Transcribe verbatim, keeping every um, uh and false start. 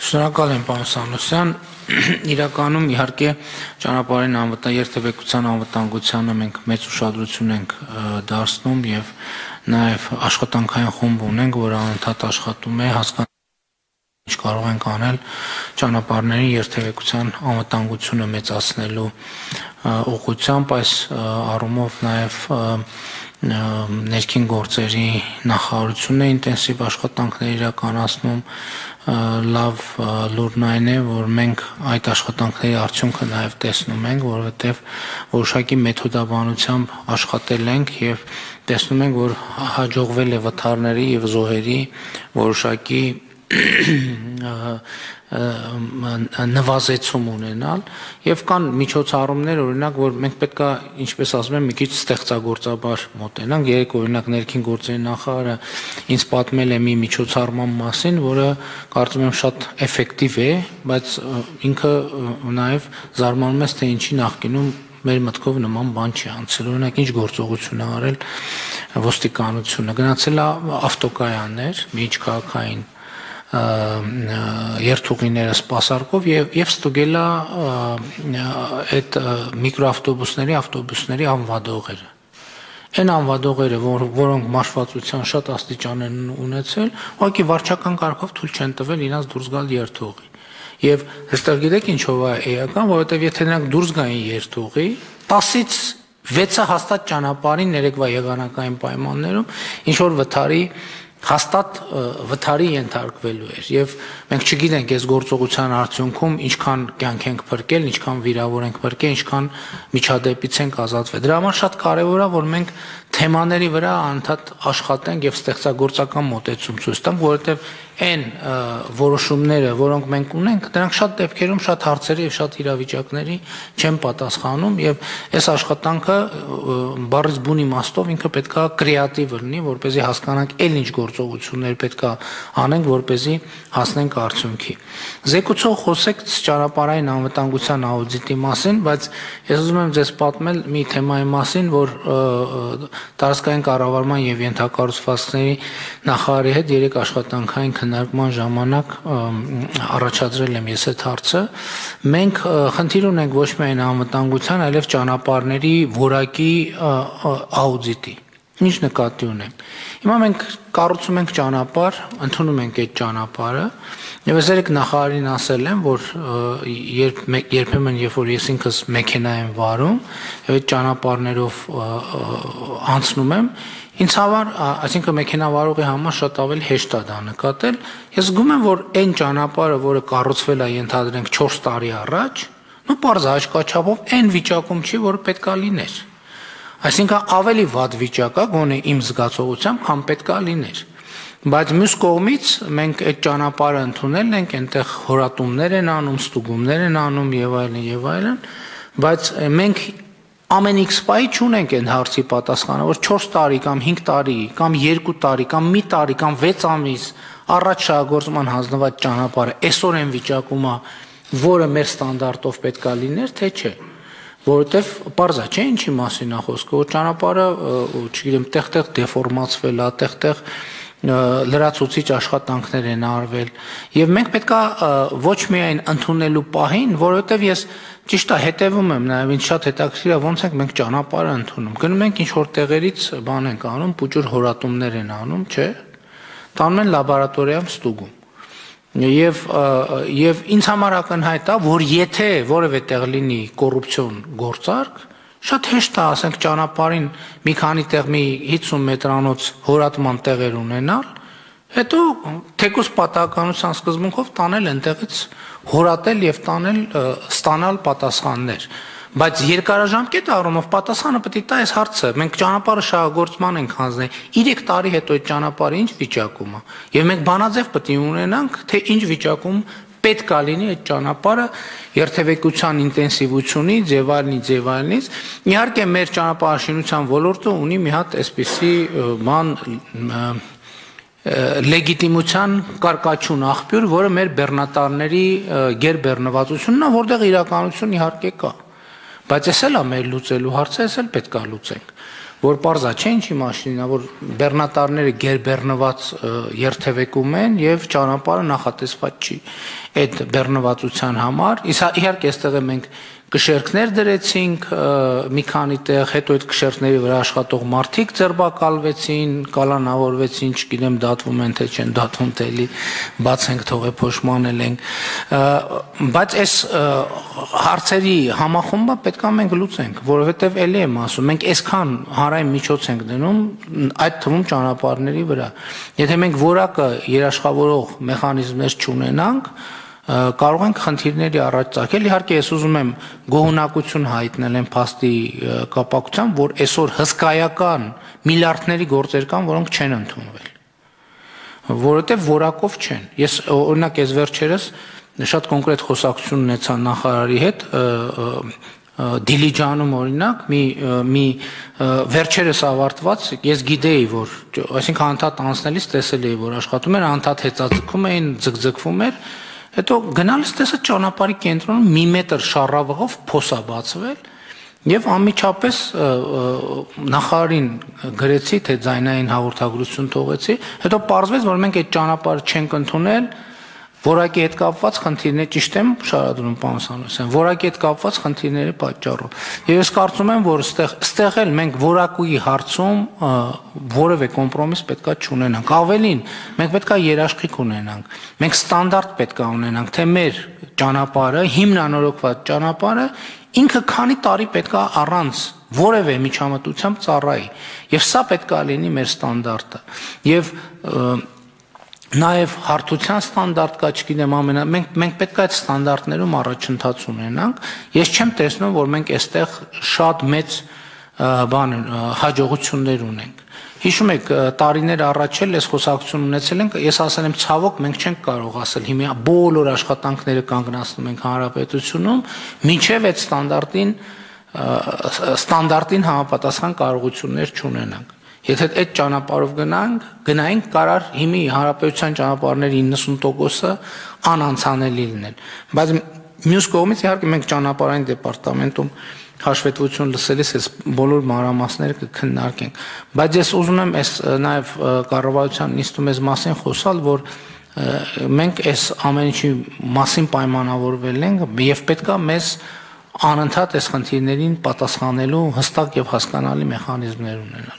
Շնորհակալ եմ, պարոն Սանոսյան, իրականում իհարկե ճանապարհային երթևեկության անվտանգությանը մենք մեծ ուշադրություն ենք դարձնում եւ նաեւ աշխատանքային խումբ ունենք, որը անընդհատ աշխատում է հասկանալու ինչ կարող ենք անել ճանապարհների երթևեկության անվտանգությունը մեծացնելու ուղղությամբ, այս առումով նաեւ ներքին գործերի նախարարությունը ինտենսիվ աշխատանքներ իրականացնում, լավ լուրն այն է, որ մենք այդ աշխատանքների արդյունքը նաև տեսնում ենք, որովհետև որոշակի մեթոդաբանությամբ աշխատել ենք եւ տեսնում ենք, որ հաջողվել է վթարների եւ զոհերի որոշակի նվազեցում ունենալ եւ կան միջոցառումներ, օրինակ, որ մենք պետքա, ինչպես ասում եմ, մի քիչ ստեղծագործաբար մոտենանք։ Երեք օրինակ ներքին գործերի նախարարը ինձ պատմել է մի միջոցառման մասին, որը կարծում եմ շատ էֆեկտիվ է, բայց ինքը նաեւ զարմանում ես, թե ինչի նախկինում մեր մտքով նման բան չի անցել։ Օրինակ, ինչ գործողություն է արել ոստիկանությունը, գնացել է ավտոկայաններ, միջքաղաքային երթուղիները սպասարկով եւ եւ ստուգել է այդ միկրոավտոբուսների, ավտոբուսների անվադողերը։ Այն անվադողերը, որ, որոնք մաշվածության շատ աստիճան են ունեցել, ուղղակի վարչական կարգով թույլ չեն տվել իրենց դուրս գալ երթուղի։ Եվ այստեղ գիտեք ինչով է էական, որովհետեւ եթե նրանք դուրս գային երթուղի, տասից վեցը հաստատ ճանապարհին ներեկվա եղանակային պայմաններում ինչ որ վթարի հաստատ վթարի ենթարկվելու էր եւ մենք չգիտենք այս գործողության արդյունքում ինչքան կյանք ենք փրկել, ինչքան վիրավոր ենք փրկել, ինչքան միջադեպից ենք ազատվել։ Դրա համար շատ կարեւոր է, որ մենք թեմաների վրա անընդհատ աշխատենք եւ ստեղծագործական մոտեցում ցույց տանք, որովհետեւ այն որոշումները, որոնք մենք ունենք, դրանք շատ դեպքերում շատ հարցերի եւ շատ իրավիճակների չեն պատասխանում եւ այս աշխատանքը բառից բուն իմաստով ինքը պետքա կրեատիվ լինի, որպեսզի հասկանանք այլ ինչ գործողություններ պետքա անենք, որպեսզի հասնենք արդյունքի։ Զեկուցող խոսեք ճանապարհային անվտանգության աուդիտի մասին, բայց ես ուզում եմ ձեզ պատմել մի թեմայի մասին, որ տարածքային կառավարման եւ ենթակառուցվածքների նախարարի հետ երեք աշխատանքային քննարկման ժամանակ առաջադրել եմ ես այդ հարցը։ Մենք խնդիր ունենք ոչ միայն անվտանգության, այլև ճանապարհների որակի աուդիտի։ Ինչ նկատի ունեմ։ Հիմա մենք կառուցում ենք ճանապարհ, ընդունում ենք այդ ճանապարհը, եւ ես երեք նախարարին ասել եմ, որ երբ երբեմն երբ որ ես ինքս մեքենա եմ վարում, եւ այդ ճանապարհներով անցնում եմ, ինձ համար, այսինքն մեքենա վարողի համար շատ ավելի հեշտ է դա նկատել։ Ես զգում եմ, որ այն ճանապարհը, որը կառուցվել է ենթադրենք չորս տարի առաջ, նո պարզ աչքաչափով այն վիճակում չի, որ պետքա լիներ։ Այսինքն ավելի վատ վիճակ է, գոնե իմ զգացողությամբ, քան պետքա լիներ։ Բայց մյուս կողմից մենք այդ ճանապարհը ընդունել ենք, այնտեղ հորատումներ են անում, ստուգումներ են անում եւ այլն եւ այլն, բայց մենք ամեն X պայի չունենք այն հարցի պատասխանը, որ չորս տարի կամ հինգ տարի կամ երկու տարի կամ մի տարի կամ վեց ամիս առաջ շահագործման հանձնված ճանապարհը այսօր այն վիճակում է, որը մեր ստանդարտով պետքա լիներ, թե չէ։ Որովհետև պարզ է, չէ՞ ինչի մասին է խոսքը, որ ճանապարհը, չգիտեմ, տեղ-տեղ դեֆորմացվել է, տեղ-տեղ լրացուցիչ աշխատանքներ են արվել եւ մենք պետքա ոչ միայն ընդունելու պահին, որովհետեւ ես ճիշտ է հետևում եմ նաեւ ինձ շատ հետաքրքիր է ոնց ենք մենք ճանապարհը ընդունում։ Գնում ենք ինչ որ տեղերից բան ենք անում, փուճուր հորատումներ են անում, չէ՞։ Տանում են լաբորատորիայում ստուգում։ Եվ եւ ինձ համար ակնհայտ է, որ եթե որևէ տեղ լինի կոռուպցիոն գործարք, շատ հեշտ է, ասենք, ճանապարհին մի քանի տեղ մի հիսուն մետրանոց հորատման տեղեր ունենալ, հետո թեկուզ պատահականության սկզբունքով տանել այնտեղից հորատել եւ տանել ստանալ պատասխաններ։ Բայց երկարաժամկետ առումով պատասխանը պետք է տա այս հարցը։ Մենք ճանապարհը շահագործման ենք հանձնել։ երեք տարի հետո այդ ճանապարհը ինչ վիճակում է։ Եվ մենք բանաձև պետք է ունենանք, թե ինչ վիճակում պետք է լինի այդ ճանապարհը երթևեկության ինտենսիվությունից, ձևալնից, ձևալնից։ Իհարկե մեր ճանապարհաշինության ոլորտը ունի մի հատ այսպիսի ման լեգիտիմության կարկաչուն աղբյուր, որը մեր բեռնատարների գերբեռնվածությունն է, որտեղ իրականություն իհարկե կա։ Բայց ես էլ է մեր լուծելու հարցը, ես էլ պետք է լուծենք, որ parza չէ ինչի մաշինա, որ բեռնատարները գերբեռնված երթևեկում են եւ ճանապարհը նախատեսված չի այդ բեռնվածության համար։ Իհարկե այստեղ մենք կշերքներ դրեցինք մի քանի տեղ, հետո այդ կշերքների վրա աշխատող մարդիկ ձերբակալվեցին, կալանավորվեցին, չգիտեմ դատվում են թե չեն դատվում, թե էլի բացենք թողե փոշմանել ենք, բայց այս հարցերի համախումբը պետք է մենք լուծենք, որովհետև էլի եմ ասում, մենք այսքան հանրային միջոց ենք դնում այդ թվում ճանապարհների վրա։ Եթե մենք որակը երաշխավորող մեխանիզմներ չունենանք, կարող ենք խնդիրների առաջ ծագել։ Իհարկե ես ուզում եմ գոհունակություն հայտնել այն փաստի կապակցությամբ, որ այսօր հսկայական միլիարդների գործեր կան, որոնք չեն ընդունվել, որովհետև որակով չեն։ Ես օրինակ այս վերջերս շատ կոնկրետ խոսակցություն ունեցա նախարարի հետ Դիլիջանում օրինակ մի մի վերջերս ավարտված, ես գիտեի, որ այսինքն անդադ անցնելիս տեսել էի, որ աշխատում էր, անդադ հեծածկում էին, ձգձգվում էր, հետո գնալիս տեսա ճանապարհի կենտրոնում մի մետր շառավղով փոս է բացվել եւ անմիջապես նախարարին գրեցի, թե ձայնային հաղորդագրություն թողեցի, հետո պարզվեց, որ մենք այդ ճանապարհը չենք ընդունել, որակի հետ կապված խնդիրներ, ճիշտ եմ շարադրում պարոն Սանոսյան, որակի հետ կապված խնդիրների պատճառով։ Եվ ես կարծում եմ, որ ստեղ ստեղ էլ մենք որակուի հարցում որևէ կոմպրոմիս պետքա չունենանք։ Ավելին, մենք պետքա երաշխիք ունենանք։ Մենք ստանդարտ պետքա ունենանք, թե մեր ճանապարհը, հիմնանորոգված ճանապարհը ինքը քանի տարի պետքա առանց որևէ միջամտությամբ ծառայի։ Եվ սա պետքա լինի մեր ստանդարտը։ Եվ Նաև հարթության ստանդարտ կա, չգիտեմ, ամենա մենք մենք պետք է այդ ստանդարտներում առաջընթաց ունենանք։ Ես չեմ տեսնում, որ մենք այստեղ շատ մեծ բան հաջողություններ ունենք։ Հիշում եք, տարիներ առաջ էլ այս խոսակցություն ունեցել ենք, ես ասել եմ ցավոք մենք չենք կարող ասել հիմա բոլոր աշխատանքները կանգնացնում ենք հանրապետությունում, մինչև այդ ստանդարտին ստանդարտին համապատասխան կարողություններ չունենանք։ Եթե այդ ճանապարհով գնանք, գնայինք կարար հիմի հանրապետության ճանապարհների իննսուն տոկոսը անանցանելի լինել։ Բայց մյուս կողմից իհարկե մենք ճանապարհային դեպարտամենտում հաշվետվություն լսելիս այս բոլոր մանրամասները կքննարկենք։ Բայց ես ուզում եմ այս նաև կառավարության նիստում այս մասին խոսալ, որ մենք այս ամեն ինչի մասին պայմանավորվել ենք եւ պետքա մեզ անընդհատ այս խնդիրներին պատասխանելու հստակ եւ հասկանալի մեխանիզմներ ունենալ։